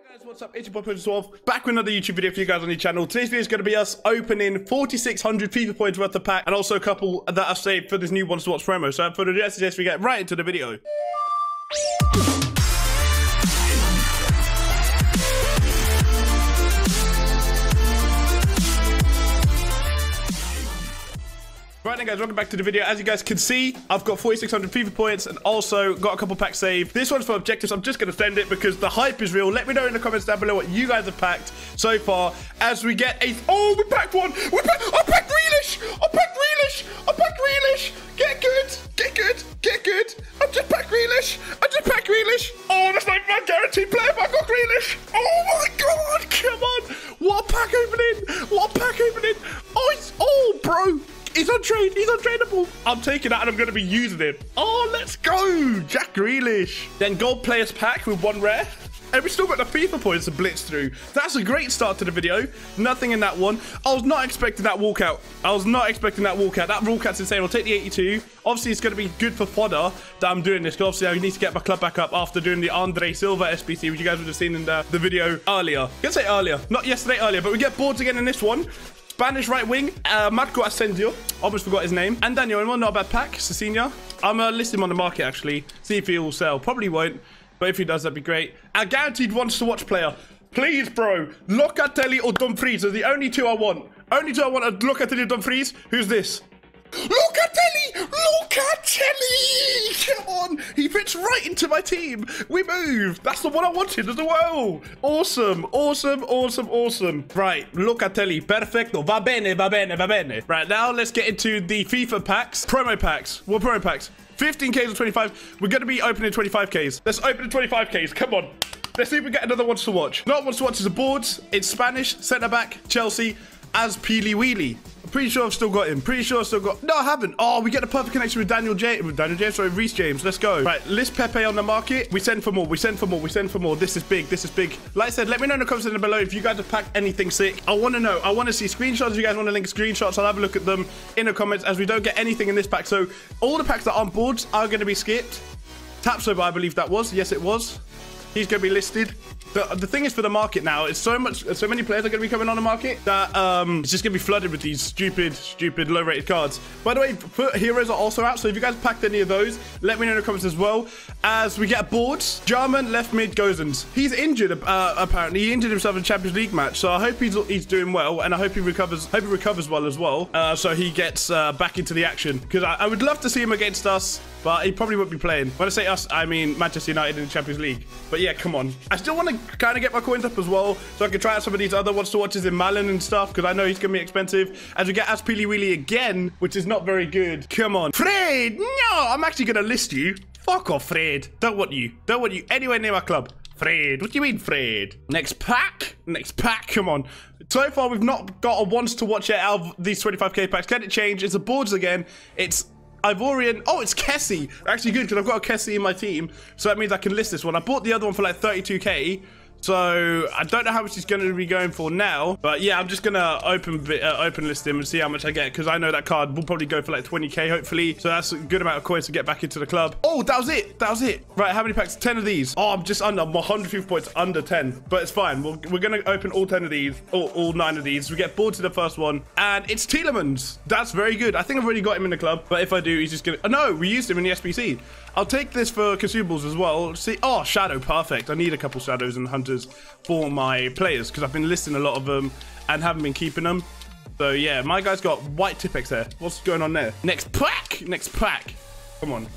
Guys, what's up? It's your boy Pudge12, back with another YouTube video for you guys on your channel. Today's video is going to be us opening 4,600 FIFA points worth of pack and also a couple that I've saved for this new Ones to Watch promo. So for the I suggest we get right into the video. Right then guys, welcome back to the video. As you guys can see, I've got 4,600 FIFA points and also got a couple packs saved. This one's for objectives. I'm just going to send it because the hype is real. Let me know in the comments down below what you guys have packed so far as we get a... Oh, we packed one! I packed Grealish! I packed Grealish! Get good! Get good! Get good! I just packed Grealish! Oh, that's like my guaranteed player, but I got Grealish! Oh my god! Come on! What pack opening! Oh, bro! He's untradeable. I'm taking that and I'm going to be using it. Oh, let's go. Jack Grealish. Then gold players pack with one rare. And we still got the FIFA points to blitz through. That's a great start to the video. Nothing in that one. I was not expecting that walkout. That walkout's insane. I'll take the 82. Obviously, it's going to be good for fodder that I'm doing this. Because obviously, I need to get my club back up after doing the Andre Silva SBC, which you guys would have seen in the video earlier. I'm going to say earlier. Not yesterday, earlier. But we get boards again in this one. Spanish right wing, Marco Asensio, almost forgot his name, and Daniel, not a bad pack, Cecina. I'm gonna list him on the market actually, see if he will sell. Probably won't, but if he does, that'd be great. A guaranteed Wants to Watch player. Please, bro, Locatelli or Dumfries are the only two I want. Only two I want are Locatelli or Dumfries. Who's this? Locatelli! Come on! He fits right into my team. We move. That's the one I wanted as well. Awesome. Right, Locatelli. Perfecto. Va bene. Right, now let's get into the FIFA packs. Promo packs. What promo packs? 15Ks or 25. We're going to be opening 25Ks. Let's open the 25Ks. Come on. Let's see if we get another Wants to Watch. Not Wants to Watch is a boards. It's Spanish. Centre-back. Chelsea. As Peely Wheelie. I'm pretty sure I've still got him. No, I haven't. Oh, we get the perfect connection with Reece James. Let's go. Right, list Pepe on the market. We send for more. This is big. Like I said, let me know in the comments down below if you guys have packed anything sick. I want to know. I want to see screenshots. If you guys want to link screenshots, I'll have a look at them in the comments as we don't get anything in this pack. So all the packs that aren't boards are going to be skipped. Tapsoba, I believe that was. Yes, it was. He's going to be listed. The thing is for the market now, it's so many players are going to be coming on the market that it's just going to be flooded with these stupid low-rated cards. By the way, heroes are also out, so if you guys packed any of those, let me know in the comments as well. As we get boards, German left mid Gozens. He's injured apparently. He injured himself in the Champions League match, so I hope he's doing well, and I hope he recovers well as well, so he gets back into the action. Because I would love to see him against us, but he probably won't be playing. When I say us, I mean Manchester United in the Champions League. But yeah, come on. I still want to kind of get my coins up as well, so I can try out some of these other Wants to Watches in Malin and stuff, because I know he's going to be expensive. As we get Aspili Wheelie again, which is not very good. Come on. Fred! No! I'm actually going to list you. Fuck off, Fred. Don't want you anywhere near my club. Fred. What do you mean, Fred? Next pack. Come on. So far, we've not got a Wants to Watch yet out of these 25k packs. Can it change? It's the boards again. It's Ivorian. Oh, it's Kessie. Actually good because I've got a Kessie in my team, so that means I can list this one. I bought the other one for like 32k, so I don't know how much he's going to be going for now, but yeah, I'm just gonna open list him and see how much I get, because I know that card will probably go for like 20k hopefully, so that's a good amount of coins to get back into the club. Oh, that was it. Right, how many packs? 10 of these. Oh, I'm just under 150 points, under 10, but it's fine. We're gonna open all 10 of these, or all 9 of these. We get bored to the first one, and it's Tielemans. That's very good. I think I've already got him in the club, but if I do, he's just gonna... Oh no, we used him in the SBC. I'll take this for consumables as well. See, oh, shadow, perfect. I need a couple shadows and hunters for my players because I've been listing a lot of them and haven't been keeping them. So yeah, my guy's got white Tipex there. What's going on there? Next pack. Come on.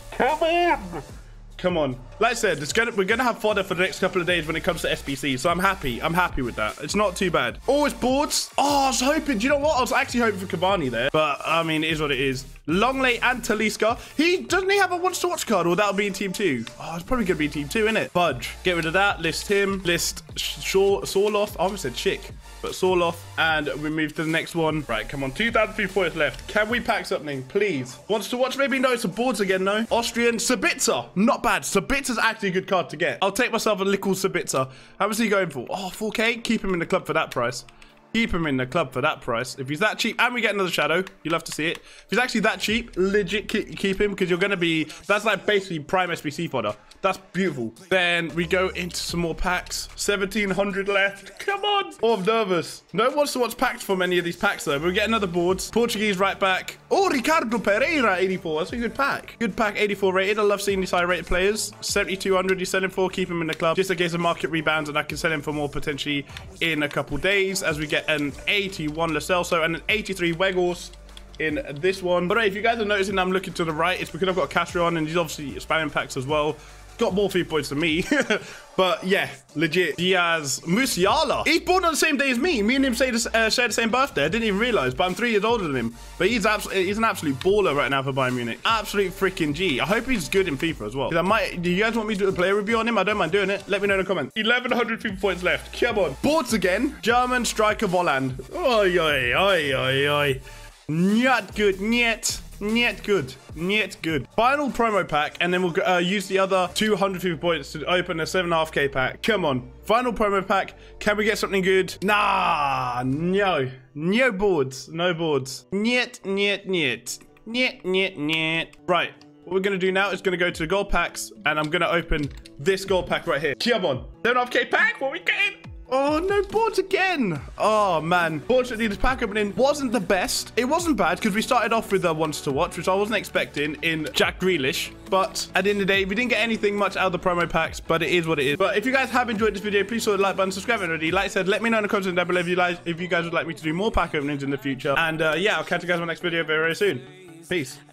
Like I said, we're gonna have fodder for the next couple of days when it comes to SBC, so I'm happy with that. It's not too bad. Oh, it's boards. Oh, I was hoping. Do you know what? I was actually hoping for Cavani there, but I mean, it is what it is. Longley and Talisca. Doesn't he have a Wants to Watch card, or that'll be in team 2? Oh, it's probably gonna be team 2, isn't it? Budge. Get rid of that. List him. List Sorloth. I almost said Chick, but Sorloth, and we move to the next one. Right, come on. 2,003 points left. Can we pack something, please? Wants to Watch? Maybe no. It's the boards again, no. Austrian Sabitzer. Not bad. Sabitzer's actually a good card to get. I'll take myself a little Sabitzer. How much is he going for? Oh, 4k. Keep him in the club for that price. If he's that cheap, and we get another shadow, you'll love to see it. If he's actually that cheap, legit keep him, because you're going to be... That's like basically prime SBC fodder. That's beautiful. Then we go into some more packs. 1,700 left. Come on. Oh, I'm nervous. No one wants to watch packs from any of these packs, though. We'll get another boards. Portuguese right back. Oh, Ricardo Pereira, 84. That's a good pack. Good pack, 84 rated. I love seeing these high rated players. 7,200 you sell him for. Keep him in the club just in case the market rebounds, and I can sell him for more potentially in a couple days as we get an 81 Lo Celso and an 83 Weghorst in this one. But hey, if you guys are noticing I'm looking to the right, it's because I've got Castro on and he's obviously spamming packs as well. Got more 3 points than me. But yeah, legit. Diaz Musiala. He's born on the same day as me. Me and him share the same birthday. I didn't even realize, but I'm 3 years older than him. But he's an absolute baller right now for Bayern Munich. Absolute freaking G. I hope he's good in FIFA as well. Do you guys want me to do a player review on him? I don't mind doing it. Let me know in the comments. 1,100 FIFA points left. Come on. Boards again. German striker Volland. Oi, oi, oi, oi, oi. Not good. Niet good. Final promo pack, and then we'll use the other 250 points to open a 7.5k pack. Come on. Final promo pack. Can we get something good? Nah, no. No boards. No boards. Niet. Right. What we're going to do now is going to go to the gold packs, and I'm going to open this gold pack right here. Come on. 7.5k pack. What are we getting? Oh, no boards again. Oh, man. Fortunately, this pack opening wasn't the best. It wasn't bad because we started off with ones to watch, which I wasn't expecting in Jack Grealish. But at the end of the day, we didn't get anything much out of the promo packs, but it is what it is. But if you guys have enjoyed this video, please hit the like button, subscribe already. Like I said, let me know in the comments down below if you guys would like me to do more pack openings in the future. And yeah, I'll catch you guys in my next video very, very soon. Peace.